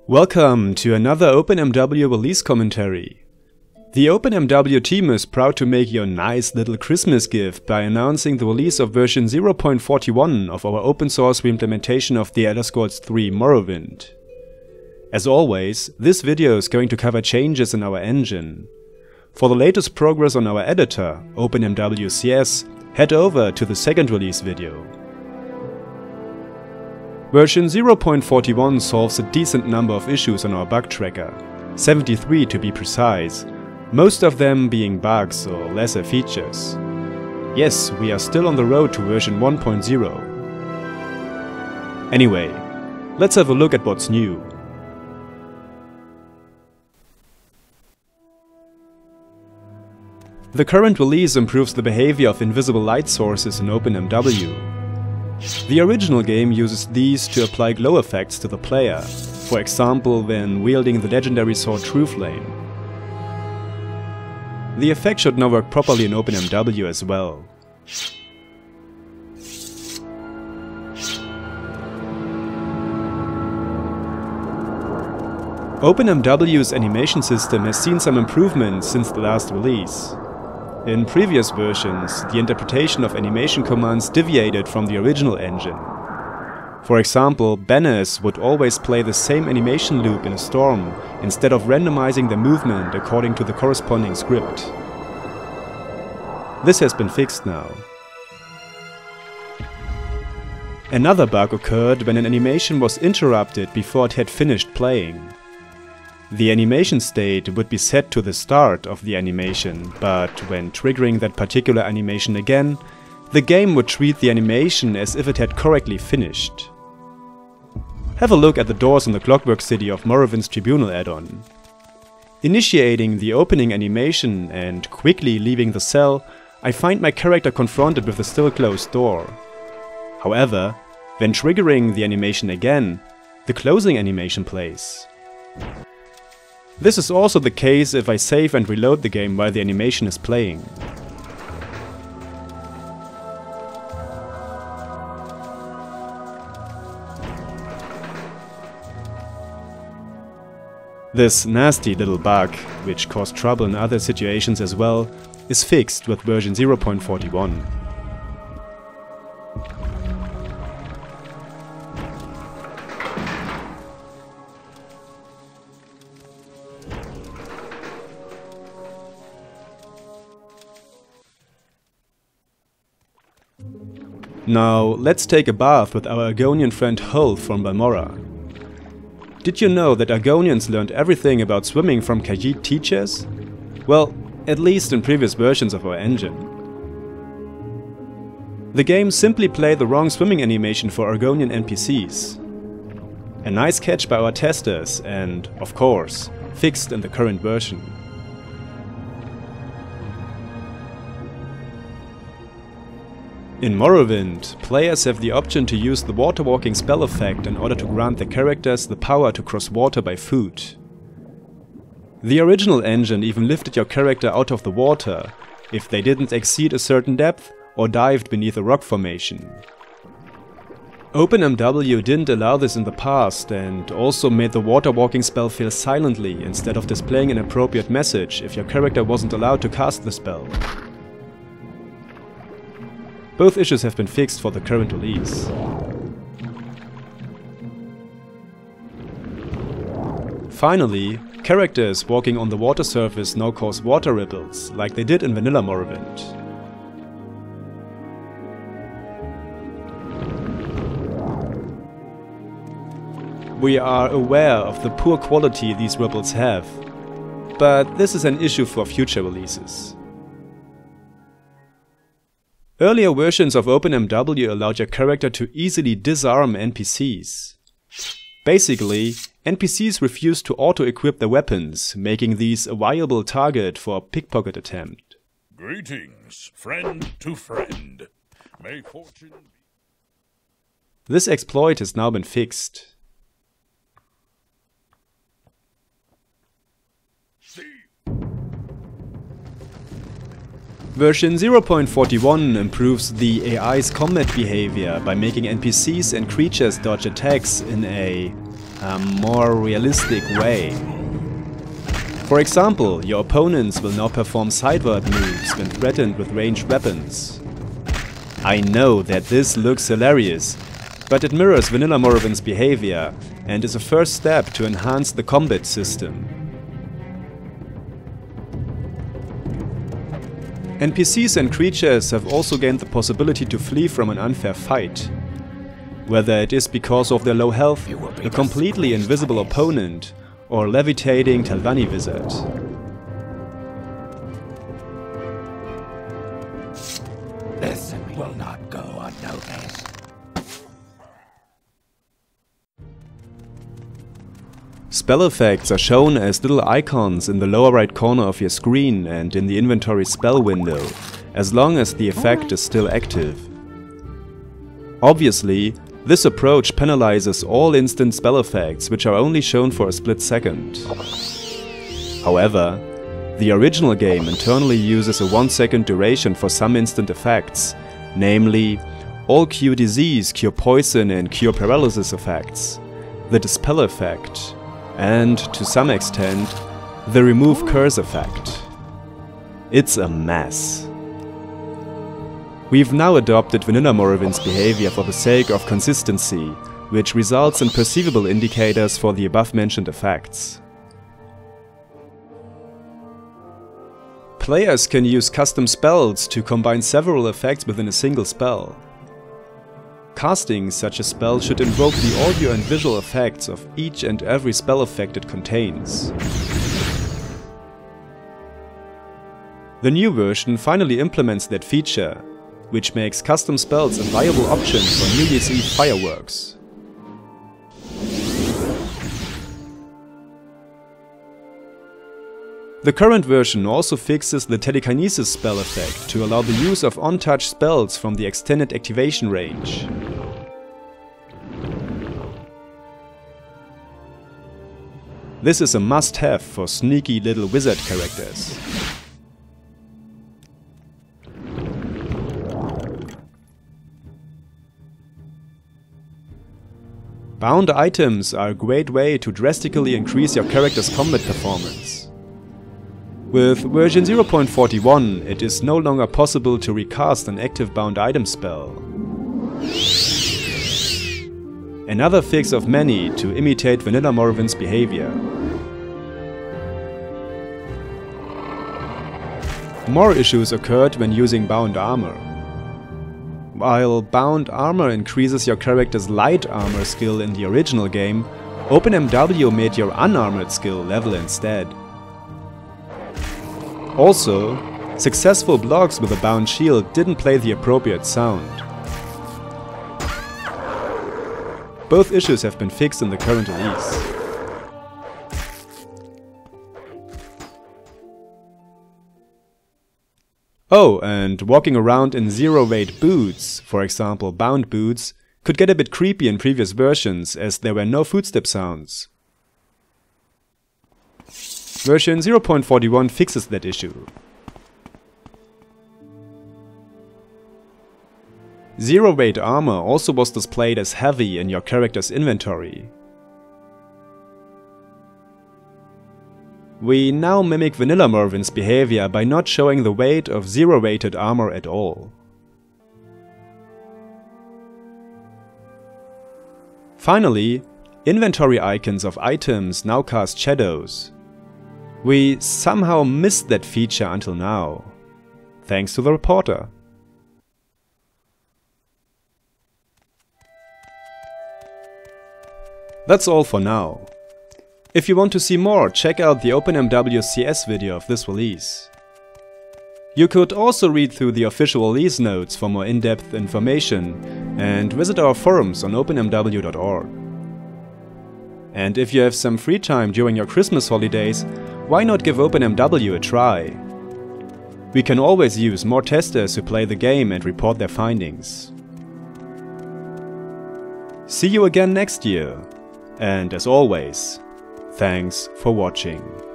Welcome to another OpenMW release commentary. The OpenMW team is proud to make you a nice little Christmas gift by announcing the release of version 0.41 of our open source reimplementation of the Elder Scrolls 3 Morrowind. As always, this video is going to cover changes in our engine. For the latest progress on our editor, OpenMW-CS, head over to the second release video. Version 0.41 solves a decent number of issues on our bug tracker, 73 to be precise, most of them being bugs or lesser features. Yes, we are still on the road to version 1.0. Anyway, let's have a look at what's new. The current release improves the behavior of invisible light sources in OpenMW. The original game uses these to apply glow effects to the player, for example when wielding the legendary sword Trueflame. The effect should now work properly in OpenMW as well. OpenMW's animation system has seen some improvements since the last release. In previous versions, the interpretation of animation commands deviated from the original engine. For example, banners would always play the same animation loop in a storm, instead of randomizing their movement according to the corresponding script. This has been fixed now. Another bug occurred when an animation was interrupted before it had finished playing. The animation state would be set to the start of the animation, but when triggering that particular animation again, the game would treat the animation as if it had correctly finished. Have a look at the doors in the Clockwork City of Morrowind's Tribunal add-on. Initiating the opening animation and quickly leaving the cell, I find my character confronted with the still closed door. However, when triggering the animation again, the closing animation plays. This is also the case if I save and reload the game while the animation is playing. This nasty little bug, which caused trouble in other situations as well, is fixed with version 0.41. Now, let's take a bath with our Argonian friend Hulf from Balmorra. Did you know that Argonians learned everything about swimming from Khajiit teachers? Well, at least in previous versions of our engine. The game simply played the wrong swimming animation for Argonian NPCs. A nice catch by our testers and, of course, fixed in the current version. In Morrowind, players have the option to use the water walking spell effect in order to grant their characters the power to cross water by foot. The original engine even lifted your character out of the water if they didn't exceed a certain depth or dived beneath a rock formation. OpenMW didn't allow this in the past and also made the water walking spell fail silently instead of displaying an appropriate message if your character wasn't allowed to cast the spell. Both issues have been fixed for the current release. Finally, characters walking on the water surface now cause water ripples, like they did in vanilla Morrowind. We are aware of the poor quality these ripples have, but this is an issue for future releases. Earlier versions of OpenMW allowed your character to easily disarm NPCs. Basically, NPCs refused to auto-equip their weapons, making these a viable target for a pickpocket attempt. Greetings, friend to friend. May fortune be... This exploit has now been fixed. Version 0.41 improves the AI's combat behavior by making NPCs and creatures dodge attacks in a a more realistic way. For example, your opponents will now perform sideward moves when threatened with ranged weapons. I know that this looks hilarious, but it mirrors vanilla Morrowind's behavior and is a first step to enhance the combat system. NPCs and creatures have also gained the possibility to flee from an unfair fight. Whether it is because of their low health, a completely invisible opponent, or levitating Telvanni wizard. This will not go unnoticed. Spell effects are shown as little icons in the lower right corner of your screen and in the inventory spell window, as long as the effect is still active. Obviously, this approach penalizes all instant spell effects, which are only shown for a split second. However, the original game internally uses a 1-second duration for some instant effects, namely all Cure Disease, Cure Poison and Cure Paralysis effects, the Dispel effect, and, to some extent, the Remove Curse effect. It's a mess. We've now adopted vanilla Morrowind's behavior for the sake of consistency, which results in perceivable indicators for the above-mentioned effects. Players can use custom spells to combine several effects within a single spell. Casting such a spell should invoke the audio and visual effects of each and every spell effect it contains. The new version finally implements that feature, which makes custom spells a viable option for New Year's Eve fireworks. The current version also fixes the Telekinesis spell effect to allow the use of on-touch spells from the extended activation range. This is a must-have for sneaky little wizard characters. Bound items are a great way to drastically increase your character's combat performance. With version 0.41, it is no longer possible to recast an active bound item spell. Another fix of many to imitate vanilla Morrowind's behavior. More issues occurred when using bound armor. While bound armor increases your character's light armor skill in the original game, OpenMW made your unarmored skill level instead. Also, successful blocks with a bound shield didn't play the appropriate sound. Both issues have been fixed in the current release. Oh, and walking around in zero-weight boots, for example bound boots, could get a bit creepy in previous versions as there were no footstep sounds. Version 0.41 fixes that issue. Zero-weight armor also was displayed as heavy in your character's inventory. We now mimic vanilla Morrowind's behavior by not showing the weight of zero-weighted armor at all. Finally, inventory icons of items now cast shadows. We somehow missed that feature until now. Thanks to the reporter. That's all for now. If you want to see more, check out the OpenMW-CS video of this release. You could also read through the official release notes for more in-depth information and visit our forums on openmw.org. And if you have some free time during your Christmas holidays, why not give OpenMW a try? We can always use more testers who play the game and report their findings. See you again next year, and as always, thanks for watching.